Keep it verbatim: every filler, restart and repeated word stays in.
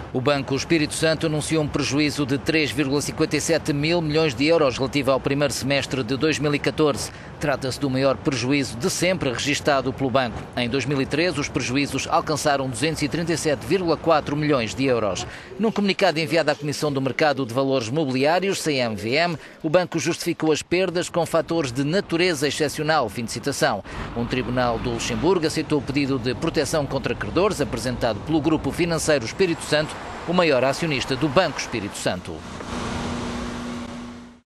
O Banco Espírito Santo anunciou um prejuízo de três vírgula cinquenta e sete mil milhões de euros relativo ao primeiro semestre de dois mil e catorze. Trata-se do maior prejuízo de sempre registado pelo banco. Em dois mil e treze, os prejuízos alcançaram duzentos e trinta e sete vírgula quatro milhões de euros. Num comunicado enviado à Comissão do Mercado de Valores Mobiliários, C M V M, o banco justificou as perdas com fatores de natureza excepcional, fim de citação. Um tribunal do Luxemburgo aceitou o pedido de proteção contra credores apresentado pelo Grupo Financeiro Espírito Santo, o maior acionista do Banco Espírito Santo.